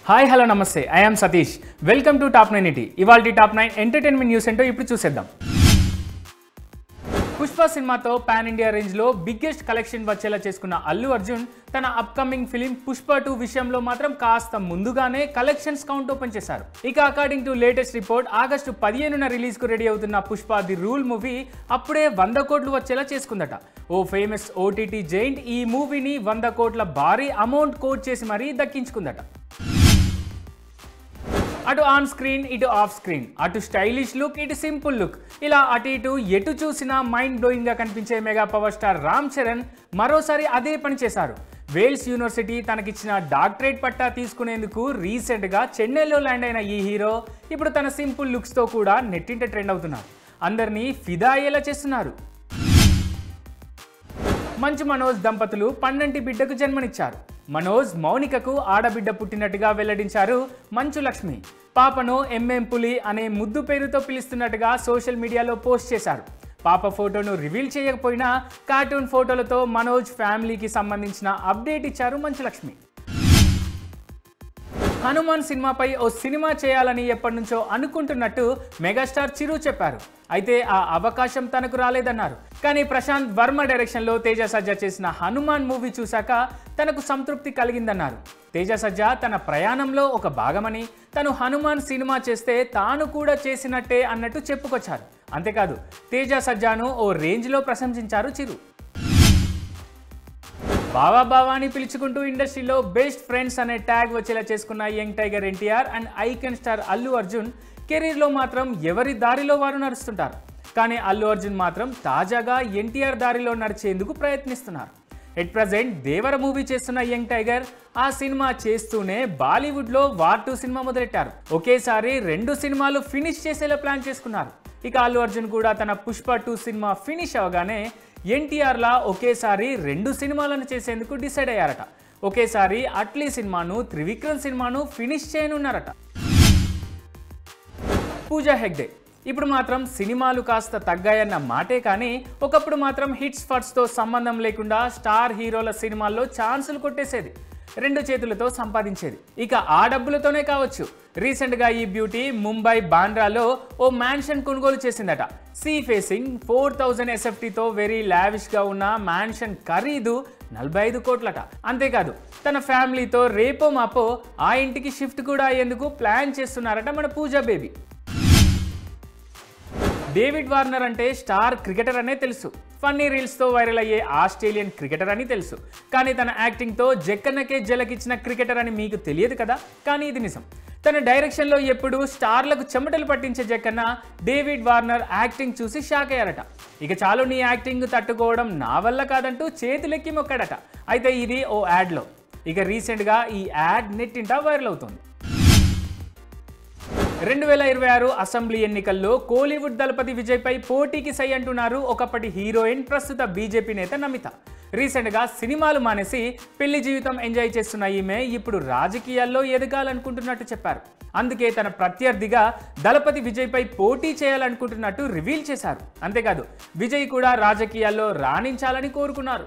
Hi hello నమస్తే I am Satish welcome to top 9 ఇవాల్టి top 9 entertainment news ఏంటో ఇప్పుడు చూసేద్దాం. పుష్ప సినిమాతో పాన్ ఇండియా రేంజ్లో బిగ్గెస్ట్ కలెక్షన్ వచ్చేలా చేసుకున్న అల్లు అర్జున్ తన అప్కమింగ్ ఫిలిం పుష్ప 2 విషయంలో మాత్రం కాస్త ముందుగానే కలెక్షన్స్ కౌంట్ ఓపెన్ చేశారు. ఇక according to latest report August 15న రిలీజ్కు రెడీ అవుతున్న పుష్ప ది రూల్ మూవీ అప్పుడే 100 కోట్లు వచ్చేలా చేసుకుందట. ఓ ఫేమస్ ఓటీటీ జైంట్ ఈ మూవీని 100 కోట్ల భారీ అమౌంట్ కోట్ చేసి మరీ దక్కించుకుందట. అటు ఆన్ స్క్రీన్ ఇటు ఆఫ్ స్క్రీన్, అటు స్టైలిష్ లుక్ ఇటు సింపుల్ లుక్, ఇలా అటు ఇటు ఎటు చూసినా మైండ్ బ్లోయింగ్ గా కనిపించే mega power star Ram Charan మరోసారి అదే పని చేశారు. వేల్స్ యూనివర్సిటీ తనకిచ్చిన డాక్టరేట్ పట్టా తీసుకునేందుకు రీసెంట్ గా చెన్నైలో ల్యాండ్ అయిన ఈ హీరో ఇప్పుడు తన సింపుల్ లుక్స్ తో కూడా నెట్టింట ట్రెండ్ అవుతున్నారు. అందరినీ ఫిదా అయ్యేలా చేస్తున్నారు. మంచు మనోజ్ దంపతులు పన్నంటి బిడ్డకు జన్మనిచ్చారు. మనోజ్ మౌనికకు ఆడబిడ్డ పుట్టినట్టుగా వెల్లడించారు మంచు లక్ష్మి. పాపను ఎంఎం పులి అనే ముద్దు పేరుతో పిలుస్తున్నట్టుగా సోషల్ మీడియాలో పోస్ట్ చేశారు. పాప ఫోటోను రివీల్ చేయకపోయినా కార్టూన్ ఫోటోలతో మనోజ్ ఫ్యామిలీకి సంబంధించిన అప్డేట్ ఇచ్చారు మంచు లక్ష్మి. హనుమాన్ సినిమాపై ఓ సినిమా చేయాలని ఎప్పటి నుంచో అనుకుంటున్నట్టు మెగాస్టార్ చిరు చెప్పారు. అయితే ఆ అవకాశం తనకు రాలేదన్నారు. కానీ ప్రశాంత్ వర్మ డైరెక్షన్లో తేజ సజ్జా చేసిన హనుమాన్ మూవీ చూశాక తనకు సంతృప్తి కలిగిందన్నారు. తేజ సజ్జా తన ప్రయాణంలో ఒక భాగమని, తను హనుమాన్ సినిమా చేస్తే తాను కూడా చేసినట్టే అన్నట్టు చెప్పుకొచ్చారు. అంతేకాదు తేజ సజ్జాను ఓ రేంజ్లో ప్రశంసించారు చిరు. బావా బావా అని పిలుచుకుంటూ ఇండస్ట్రీలో బెస్ట్ ఫ్రెండ్స్ అనే ట్యాగ్ వచ్చేలా చేసుకున్న young tiger NTR and icon star Allu Arjun కెరీర్లో మాత్రం ఎవరి దారిలో వారు నడుస్తుంటారు. కానీ అల్లు అర్జున్ మాత్రం తాజాగా ఎన్టీఆర్ దారిలో నడిచేందుకు ప్రయత్నిస్తున్నారు. ఎట్ ప్రజెంట్ దేవర మూవీ చేస్తున్న యంగ్ టైగర్ ఆ సినిమా చేస్తూనే బాలీవుడ్లో వార్ 2 సినిమా మొదలెట్టారు. ఒకేసారి 2 సినిమాలు ఫినిష్ చేసేలా ప్లాన్ చేసుకున్నారు. ఇక అల్లు అర్జున్ కూడా తన పుష్ప 2 సినిమా ఫినిష్ అవగానే ఎన్టీఆర్లా ఒకేసారి 2 సినిమాలను చేసేందుకు డిసైడ్ అయ్యారట. ఒకేసారి అట్లీ సినిమాను, త్రివిక్రమ్ సినిమాను ఫినిష్ చేయనున్నారట. పూజా హెగ్డే ఇప్పుడు మాత్రం సినిమాలు కాస్త తగ్గాయన్న మాటే కానీ ఒకప్పుడు మాత్రం హిట్స్ ఫట్స్తో సంబంధం లేకుండా స్టార్ హీరోల సినిమాల్లో ఛాన్సులు కొట్టేసేది, 2 చేతులతో సంపాదించేది. ఇక ఆ డబ్బులతోనే కావచ్చు రీసెంట్గా ఈ బ్యూటీ ముంబై బాంద్రాలో ఓ మ్యాన్షన్ కొనుగోలు చేసిందట. సీ ఫేసింగ్ 4000 SFTతో వెరీ లావిష్గా ఉన్న మ్యాన్షన్ ఖరీదు 45 కోట్లట. అంతేకాదు తన ఫ్యామిలీతో రేపో మాపో ఆ ఇంటికి షిఫ్ట్ కూడా అయ్యేందుకు ప్లాన్ చేస్తున్నారట మన పూజా బేబీ. డేవిడ్ వార్నర్ అంటే స్టార్ క్రికెటర్ అనే తెలుసు, ఫన్నీ రీల్స్తో వైరల్ అయ్యే ఆస్ట్రేలియన్ క్రికెటర్ అని తెలుసు. కానీ తన యాక్టింగ్తో జక్కన్నకే జలకిచ్చిన క్రికెటర్ అని మీకు తెలియదు కదా. కానీ ఇది నిజం. తన డైరెక్షన్లో ఎప్పుడు స్టార్లకు చెమటలు పట్టించే జక్కన్న డేవిడ్ వార్నర్ యాక్టింగ్ చూసి షాక్ అయ్యారట. ఇక చాలు నీ యాక్టింగ్ తట్టుకోవడం నా వల్ల కాదంటూ చేతులెక్కి మొక్కాడట. అయితే ఇది ఓ యాడ్లో. ఇక రీసెంట్గా ఈ యాడ్ నెట్టింట వైరల్ అవుతుంది. 2026 అసెంబ్లీ ఎన్నికల్లో కోలీవుడ్ దళపతి విజయ్పై పోటీకి సై అంటున్నారు ఒకప్పటి హీరోయిన్, ప్రస్తుత బీజేపీ నేత నమిత. రీసెంట్గా సినిమాలు మానేసి పెళ్లి జీవితం ఎంజాయ్ చేస్తున్న ఈమె ఇప్పుడు రాజకీయాల్లో ఎదగాలనుకుంటున్నట్టు చెప్పారు. అందుకే తన ప్రత్యర్థిగా దళపతి విజయ్పై పోటీ చేయాలనుకుంటున్నట్టు రివీల్ చేశారు. అంతేకాదు విజయ్ కూడా రాజకీయాల్లో రాణించాలని కోరుకున్నారు.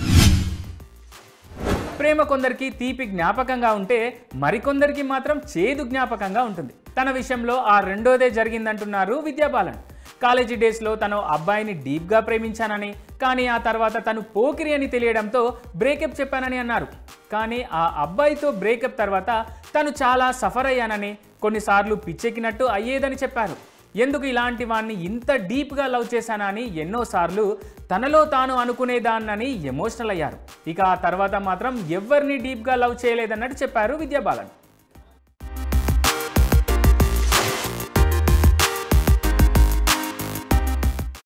ప్రేమ కొందరికి తీపి జ్ఞాపకంగా ఉంటే మరికొందరికి మాత్రం చేదు జ్ఞాపకంగా ఉంటుంది. తన విషయంలో ఆ రెండోదే జరిగిందంటున్నారు విద్యా బాలన్. కాలేజీ డేస్లో తను అబ్బాయిని డీప్గా ప్రేమించానని, కానీ ఆ తర్వాత తను పోకిరి అని తెలియడంతో బ్రేకప్ చెప్పానని అన్నారు. కానీ ఆ అబ్బాయితో బ్రేకప్ తర్వాత తను చాలా సఫర్ అయ్యానని, కొన్నిసార్లు పిచ్చెక్కినట్టు అయ్యేదని చెప్పారు. ఎందుకు ఇలాంటి వాడిని ఇంత డీప్గా లవ్ చేశానా అని ఎన్నోసార్లు తనలో తాను అనుకునేదాన్నని ఎమోషనల్ అయ్యారు. ఇక ఆ తర్వాత మాత్రం ఎవరిని డీప్గా లవ్ చేయలేదన్నట్టు చెప్పారు విద్యా బాలన్.